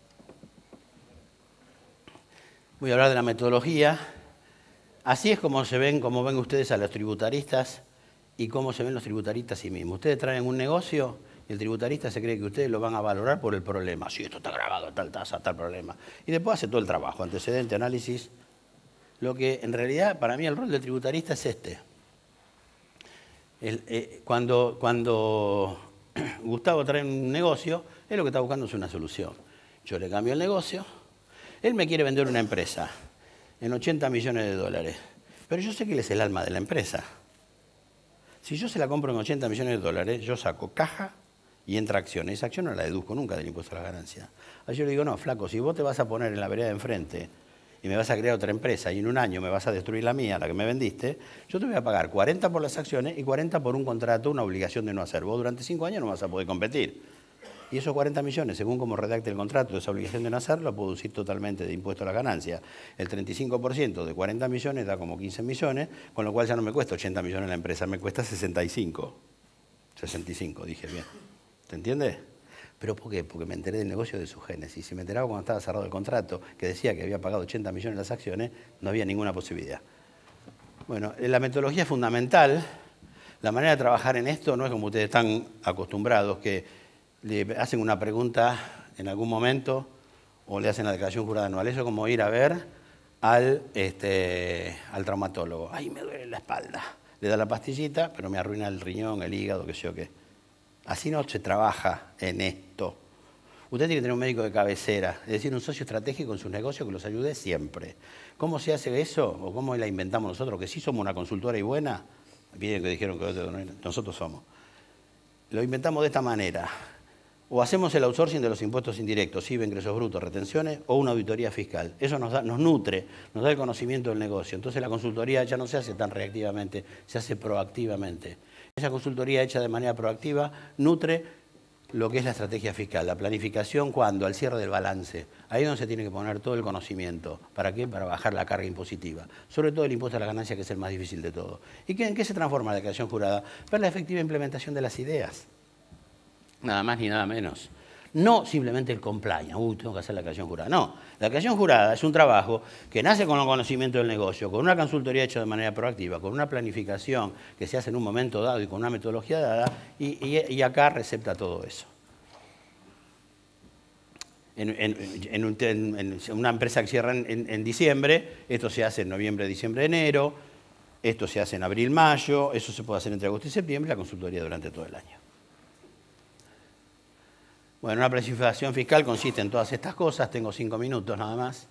Voy a hablar de la metodología. Así es como ven ustedes a los tributaristas y cómo se ven los tributaristas a sí mismos. Ustedes traen un negocio y el tributarista se cree que ustedes lo van a valorar por el problema. Si esto está grabado a tal tasa, tal problema. Y después hace todo el trabajo, antecedente, análisis. Lo que en realidad, para mí, el rol del tributarista es este. Cuando Gustavo trae un negocio, él lo que está buscando es una solución. Yo le cambio el negocio. Él me quiere vender una empresa en 80 millones de dólares. Pero yo sé que él es el alma de la empresa. Si yo se la compro en 80 millones de dólares, yo saco caja y entra acciones. Esa acción no la deduzco nunca del impuesto a la ganancia. Ahí yo le digo, no, flaco, si vos te vas a poner en la vereda de enfrente y me vas a crear otra empresa y en un año me vas a destruir la mía, la que me vendiste, yo te voy a pagar 40 por las acciones y 40 por un contrato, una obligación de no hacer. Vos durante 5 años no vas a poder competir. Y esos 40 millones, según como redacte el contrato de esa obligación de no hacer, lo puedo deducir totalmente de impuesto a la ganancia. El 35% de 40 millones da como 15 millones, con lo cual ya no me cuesta 80 millones la empresa, me cuesta 65. 65, dije bien. ¿Te entiendes? ¿Pero por qué? Porque me enteré del negocio de su génesis. Si me enteraba cuando estaba cerrado el contrato, que decía que había pagado 80 millones las acciones, no había ninguna posibilidad. Bueno, la metodología es fundamental. La manera de trabajar en esto no es como ustedes están acostumbrados, que le hacen una pregunta en algún momento o le hacen la declaración jurada anual. Eso es como ir a ver al traumatólogo. ¡Ay, me duele la espalda! Le da la pastillita, pero me arruina el riñón, el hígado, qué sé yo qué. Así no se trabaja en esto. Usted tiene que tener un médico de cabecera, es decir, un socio estratégico en sus negocios que los ayude siempre. ¿Cómo se hace eso? ¿O cómo la inventamos nosotros? Que sí somos una consultora y buena. Miren que dijeron que nosotros somos. Lo inventamos de esta manera. O hacemos el outsourcing de los impuestos indirectos, IVA, ingresos brutos, retenciones, o una auditoría fiscal. Eso nos nutre, nos da el conocimiento del negocio. Entonces la consultoría ya no se hace tan reactivamente, se hace proactivamente. Esa consultoría hecha de manera proactiva nutre lo que es la estrategia fiscal, la planificación, ¿cuándo? Al cierre del balance. Ahí es donde se tiene que poner todo el conocimiento. ¿Para qué? Para bajar la carga impositiva. Sobre todo el impuesto a la ganancia, que es el más difícil de todo. ¿Y en qué se transforma la declaración jurada? Ver la efectiva implementación de las ideas. Nada más ni nada menos. No simplemente el compliance, tengo que hacer la declaración jurada. No, la declaración jurada es un trabajo que nace con el conocimiento del negocio, con una consultoría hecha de manera proactiva, con una planificación que se hace en un momento dado y con una metodología dada, y acá recepta todo eso. En una empresa que cierra en diciembre, esto se hace en noviembre, diciembre, enero, esto se hace en abril, mayo, eso se puede hacer entre agosto y septiembre, la consultoría durante todo el año. Bueno, una planificación fiscal consiste en todas estas cosas. Tengo 5 minutos nada más.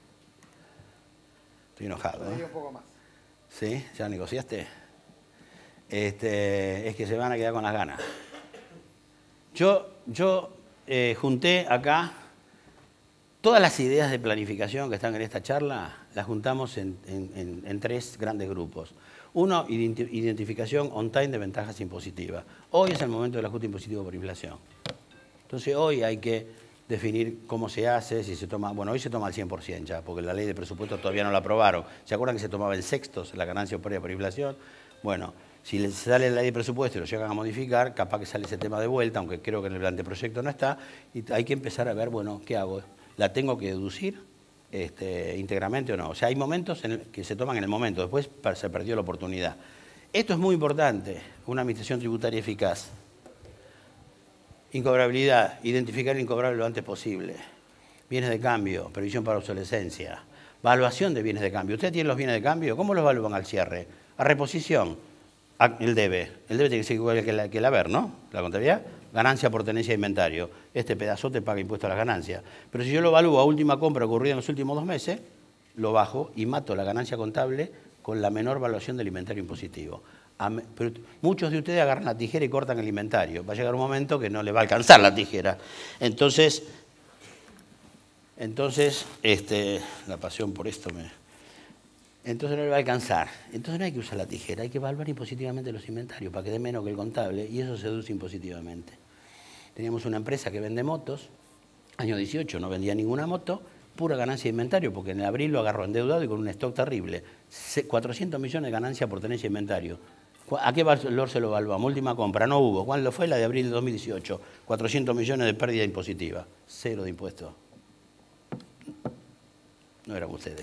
Estoy enojado, ¿eh? Un poco más. ¿Sí? ¿Ya negociaste? Es que se van a quedar con las ganas. Yo junté acá todas las ideas de planificación que están en esta charla, las juntamos en 3 grandes grupos. Uno, identificación on-time de ventajas impositivas. Hoy es el momento del ajuste impositivo por inflación. Entonces hoy hay que definir cómo se hace, si se toma, bueno, hoy se toma al 100% ya, porque la ley de presupuesto todavía no la aprobaron. ¿Se acuerdan que se tomaba en sextos la ganancia o pérdida por inflación? Bueno, si les sale la ley de presupuesto y lo llegan a modificar, capaz que sale ese tema de vuelta, aunque creo que en el anteproyecto no está, y hay que empezar a ver, bueno, ¿qué hago? ¿La tengo que deducir íntegramente o no? O sea, hay momentos que se toman en el momento, después se perdió la oportunidad. Esto es muy importante, una administración tributaria eficaz. Incobrabilidad, identificar el incobrable lo antes posible. Bienes de cambio, previsión para obsolescencia. Valuación de bienes de cambio. ¿Ustedes tienen los bienes de cambio? ¿Cómo los evalúan al cierre? A reposición. El debe. El debe tiene que ser igual que el haber, ¿no? La contabilidad. Ganancia por tenencia de inventario. Este pedazote paga impuesto a las ganancias. Pero si yo lo evalúo a última compra ocurrida en los últimos 2 meses, lo bajo y mato la ganancia contable con la menor valuación del inventario impositivo. Pero muchos de ustedes agarran la tijera y cortan el inventario. Va a llegar un momento que no le va a alcanzar la tijera. Entonces la pasión por esto Entonces no le va a alcanzar. Entonces no hay que usar la tijera, hay que evaluar impositivamente los inventarios para que dé menos que el contable y eso se deduce impositivamente. Teníamos una empresa que vende motos, año 18 no vendía ninguna moto, pura ganancia de inventario, porque en abril lo agarró endeudado y con un stock terrible. 400 millones de ganancia por tenencia de inventario. ¿A qué valor se lo evaluamos? Última compra, no hubo. ¿Cuándo fue? La de abril de 2018. 400 millones de pérdida impositiva. 0 de impuestos. No eran ustedes.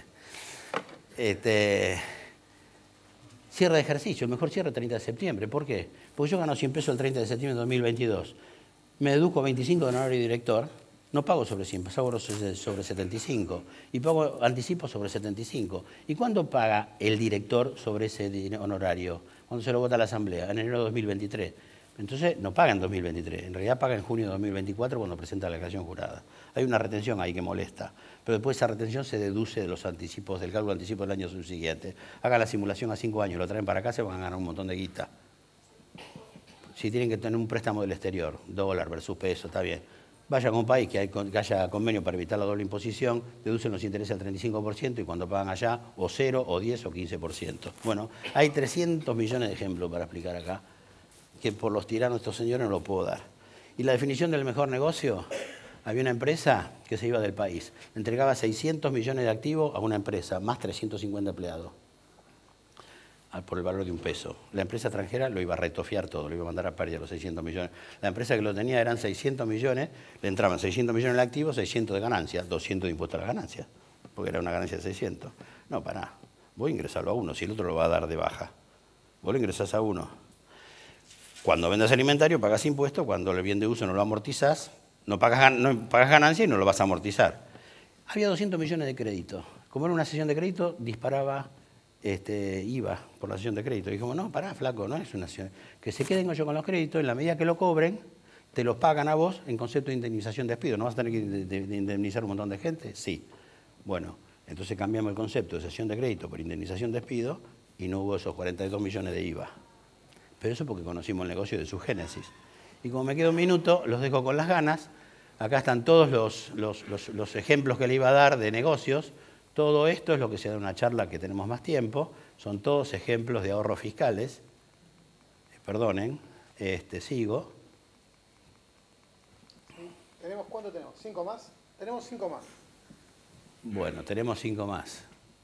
Cierre de ejercicio. El mejor cierre 30 de septiembre. ¿Por qué? Porque yo gano 100 pesos el 30 de septiembre de 2022. Me deduzco 25 de honorario director. No pago sobre 100, pago sobre 75. Y pago anticipo sobre 75. ¿Y cuándo paga el director sobre ese honorario? Cuando se lo vota a la Asamblea, en enero de 2023. Entonces no paga en 2023, en realidad paga en junio de 2024 cuando presenta la declaración jurada. Hay una retención ahí que molesta, pero después esa retención se deduce de los anticipos, del cálculo anticipo del año subsiguiente. Hagan la simulación a 5 años, lo traen para acá, se van a ganar un montón de guita. Si tienen que tener un préstamo del exterior, dólar versus peso, está bien. Vayan a un país que haya convenio para evitar la doble imposición, deducen los intereses al 35% y cuando pagan allá o 0, o 10 o 15%. Bueno, hay 300 millones de ejemplos para explicar acá, que por los tiranos estos señores no lo puedo dar. Y la definición del mejor negocio, había una empresa que se iba del país, entregaba 600 millones de activos a una empresa, más 350 empleados, por el valor de $1. La empresa extranjera lo iba a retofiar todo, lo iba a mandar a pérdida los 600 millones. La empresa que lo tenía eran 600 millones, le entraban 600 millones de activos, 600 de ganancias, 200 de impuesto a la ganancia, porque era una ganancia de 600. No, pará, vos ingresarlo a uno, si el otro lo va a dar de baja. Vos lo ingresás a uno. Cuando vendas alimentario pagas impuestos, cuando el bien de uso no lo amortizás, no pagas ganancia y no lo vas a amortizar. Había 200 millones de créditos. Como era una sesión de crédito, disparaba IVA por la sesión de crédito. Y dijimos, no, pará, flaco, no es una sesión. Que se queden ellos con los créditos, en la medida que lo cobren, te los pagan a vos en concepto de indemnización de despido. ¿No vas a tener que indemnizar un montón de gente? Sí. Bueno, entonces cambiamos el concepto de sesión de crédito por indemnización de despido y no hubo esos 42 millones de IVA. Pero eso porque conocimos el negocio de su génesis. Y como me queda un minuto, los dejo con las ganas. Acá están todos los ejemplos que le iba a dar de negocios. Todo esto es lo que se da en una charla que tenemos más tiempo. Son todos ejemplos de ahorros fiscales. Perdonen, sigo. ¿Cuánto tenemos? ¿5 más? Tenemos 5 más. Bueno, tenemos 5 más.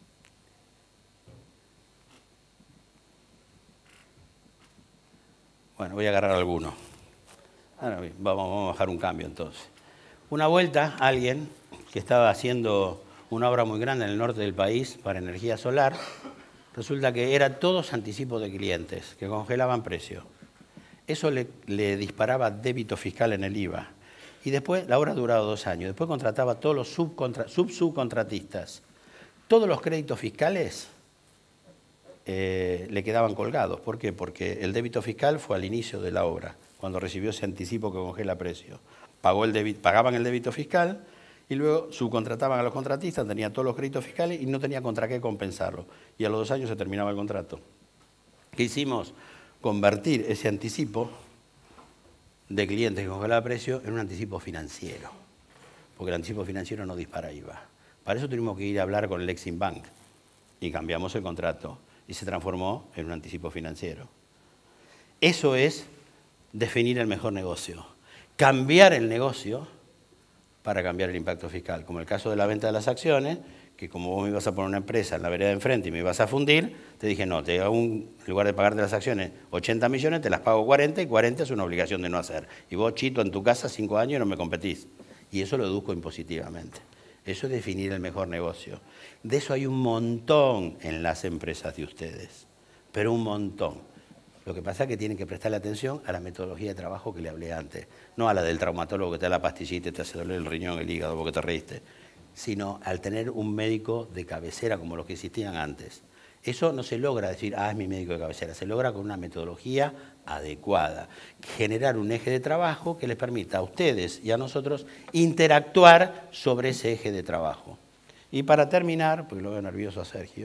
Bueno, voy a agarrar alguno. Ahora bien, vamos a bajar un cambio entonces. Una vuelta, alguien que estaba haciendo una obra muy grande en el norte del país para energía solar, resulta que eran todos anticipos de clientes que congelaban precio. Eso le disparaba débito fiscal en el IVA. Y después, la obra duraba 2 años. Después contrataba a todos los subcontratistas. Todos los créditos fiscales le quedaban colgados. ¿Por qué? Porque el débito fiscal fue al inicio de la obra, cuando recibió ese anticipo que congela precio. Pagaban el débito fiscal y luego subcontrataban a los contratistas, tenía todos los créditos fiscales y no tenía contra qué compensarlo. Y a los 2 años se terminaba el contrato. ¿Qué hicimos? Convertir ese anticipo de clientes que congelaba precio en un anticipo financiero. Porque el anticipo financiero no dispara IVA. Para eso tuvimos que ir a hablar con el Exim Bank y cambiamos el contrato y se transformó en un anticipo financiero. Eso es definir el mejor negocio. Cambiar el negocio para cambiar el impacto fiscal. Como el caso de la venta de las acciones, que como vos me ibas a poner una empresa en la vereda de enfrente y me ibas a fundir, te dije, no, en lugar de pagarte las acciones 80 millones, te las pago 40 y 40 es una obligación de no hacer. Y vos, chito, en tu casa 5 años y no me competís. Y eso lo deduzco impositivamente. Eso es definir el mejor negocio. De eso hay un montón en las empresas de ustedes, pero un montón. Lo que pasa es que tienen que prestarle atención a la metodología de trabajo que le hablé antes, no a la del traumatólogo que te da la pastillita y te hace doler el riñón, el hígado porque te reíste, sino al tener un médico de cabecera como los que existían antes. Eso no se logra decir, es mi médico de cabecera, se logra con una metodología adecuada. Generar un eje de trabajo que les permita a ustedes y a nosotros interactuar sobre ese eje de trabajo. Y para terminar, porque lo veo nervioso a Sergio,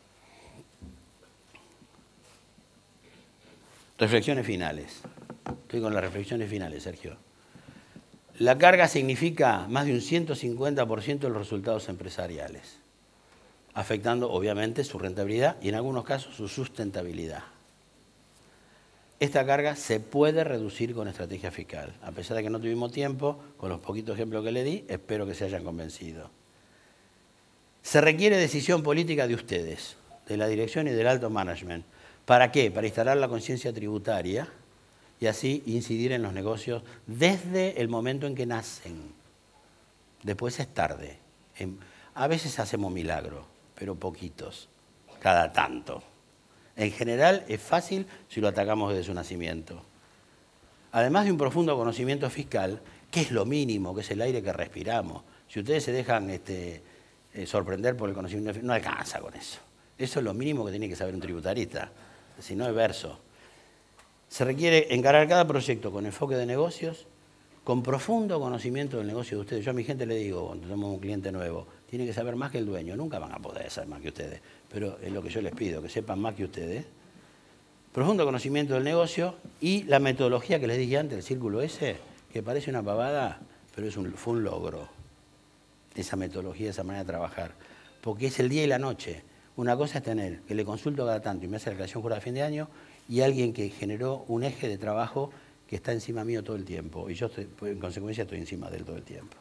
reflexiones finales. Estoy con las reflexiones finales, Sergio. La carga significa más de un 150% de los resultados empresariales, afectando obviamente su rentabilidad y en algunos casos su sustentabilidad. Esta carga se puede reducir con estrategia fiscal. A pesar de que no tuvimos tiempo, con los poquitos ejemplos que le di, espero que se hayan convencido. Se requiere decisión política de ustedes, de la dirección y del alto management. ¿Para qué? Para instalar la conciencia tributaria y así incidir en los negocios desde el momento en que nacen. Después es tarde. A veces hacemos milagros, pero poquitos, cada tanto. En general es fácil si lo atacamos desde su nacimiento. Además de un profundo conocimiento fiscal, que es lo mínimo, que es el aire que respiramos. Si ustedes se dejan sorprender por el conocimiento fiscal, no alcanza con eso. Eso es lo mínimo que tiene que saber un tributarista, si no es verso. Se requiere encarar cada proyecto con enfoque de negocios, con profundo conocimiento del negocio de ustedes. Yo a mi gente le digo, cuando tenemos un cliente nuevo, tiene que saber más que el dueño. Nunca van a poder saber más que ustedes, pero es lo que yo les pido, que sepan más que ustedes. Profundo conocimiento del negocio y la metodología que les dije antes, el círculo ese, que parece una pavada, pero fue un logro. Esa metodología, esa manera de trabajar. Porque es el día y la noche. Una cosa es tener, que le consulto cada tanto y me hace la declaración jurada de fin de año, y alguien que generó un eje de trabajo que está encima mío todo el tiempo. Y yo, en consecuencia, estoy encima de él todo el tiempo.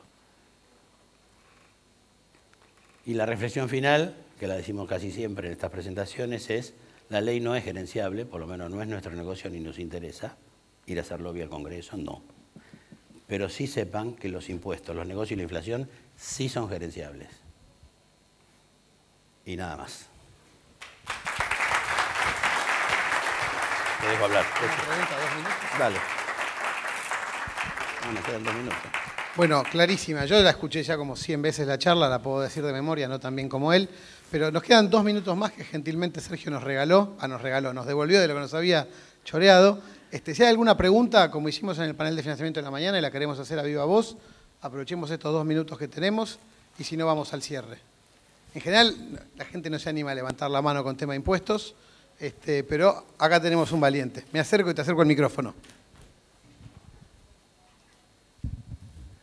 Y la reflexión final, que la decimos casi siempre en estas presentaciones, es: la ley no es gerenciable, por lo menos no es nuestro negocio ni nos interesa ir a hacer lobby al Congreso, no. Pero sí sepan que los impuestos, los negocios y la inflación sí son gerenciables. Y nada más. Te dejo hablar. ¿Pregunta, 2 minutos? Dale. No, nos quedan 2 minutos. Bueno, clarísima. Yo la escuché ya como 100 veces la charla, la puedo decir de memoria, no tan bien como él. Pero nos quedan 2 minutos más que gentilmente Sergio nos devolvió de lo que nos había choreado. Si hay alguna pregunta, como hicimos en el panel de financiamiento de la mañana y la queremos hacer a viva voz, aprovechemos estos 2 minutos que tenemos y si no vamos al cierre. En general, la gente no se anima a levantar la mano con tema de impuestos, pero acá tenemos un valiente. Me acerco y te acerco el micrófono.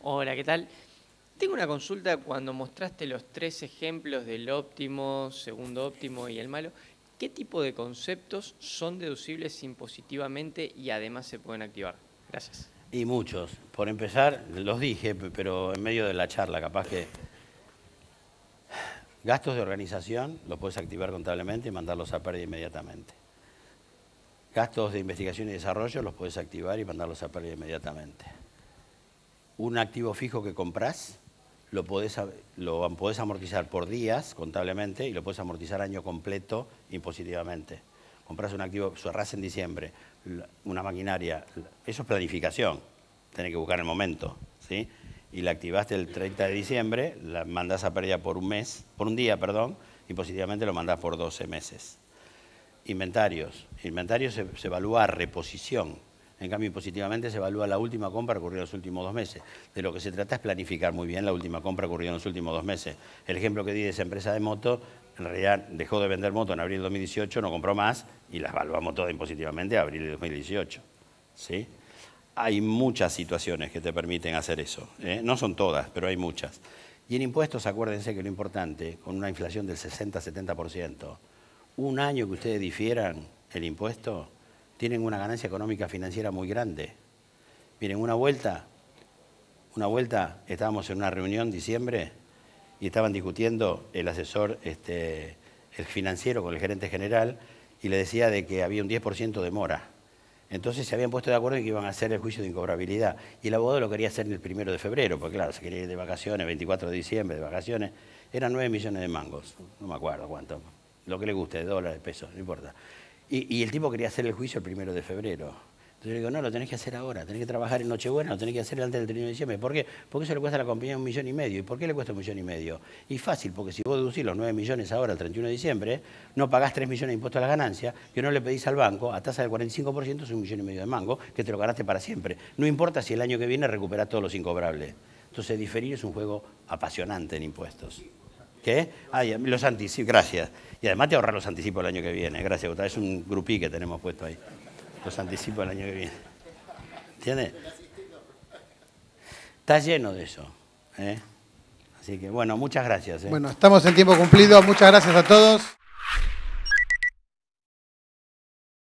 Hola, ¿qué tal? Tengo una consulta cuando mostraste los 3 ejemplos del óptimo, segundo óptimo y el malo. ¿Qué tipo de conceptos son deducibles impositivamente y además se pueden activar? Gracias. Y muchos. Por empezar, los dije, pero en medio de la charla, capaz que... Gastos de organización los puedes activar contablemente y mandarlos a pérdida inmediatamente. Gastos de investigación y desarrollo los puedes activar y mandarlos a pérdida inmediatamente. Un activo fijo que compras lo podés amortizar por días contablemente y lo puedes amortizar año completo impositivamente. Compras un activo, cerrás en diciembre, una maquinaria, eso es planificación, tenés que buscar el momento, ¿sí? Y la activaste el 30 de diciembre, la mandás a pérdida por un día, y positivamente lo mandás por 12 meses. Inventarios. Inventarios se evalúa a reposición. En cambio, impositivamente se evalúa la última compra ocurrida en los últimos 2 meses. De lo que se trata es planificar muy bien la última compra ocurrida en los últimos 2 meses. El ejemplo que di de esa empresa de moto, en realidad dejó de vender moto en abril de 2018, no compró más y las evaluamos todas impositivamente a abril de 2018. ¿Sí? Hay muchas situaciones que te permiten hacer eso. No son todas, pero hay muchas. Y en impuestos, acuérdense que lo importante, con una inflación del 60-70%, un año que ustedes difieran el impuesto, tienen una ganancia económica financiera muy grande. Miren, una vuelta estábamos en una reunión en diciembre y estaban discutiendo el asesor, el financiero con el gerente general, y le decía de que había un 10% de mora. Entonces se habían puesto de acuerdo en que iban a hacer el juicio de incobrabilidad. Y el abogado lo quería hacer el 1 de febrero, porque claro, se quería ir de vacaciones, 24 de diciembre de vacaciones. Eran 9 millones de mangos, no me acuerdo cuánto, lo que le guste, de dólares, pesos, no importa. Y el tipo quería hacer el juicio el 1 de febrero. Entonces le digo, no, lo tenés que hacer ahora, tenés que trabajar en Nochebuena, lo tenés que hacer antes del 31 de diciembre. ¿Por qué? Porque eso le cuesta a la compañía 1,5 millones. ¿Y por qué le cuesta 1,5 millones? Y fácil, porque si vos deducís los 9 millones ahora al 31 de diciembre, no pagás 3 millones de impuestos a las ganancias, que no le pedís al banco, a tasa del 45% es 1,5 millones de mango, que te lo ganaste para siempre. No importa si el año que viene recuperás todos los incobrables. Entonces diferir es un juego apasionante en impuestos. ¿Qué? Los anticipos, gracias. Y además te ahorras los anticipos el año que viene. Gracias, Gustavo. Es un grupí que tenemos puesto ahí. Los anticipos del año que viene. ¿Entiendes? Está lleno de eso. Así que, bueno, muchas gracias. Bueno, estamos en tiempo cumplido. Muchas gracias a todos.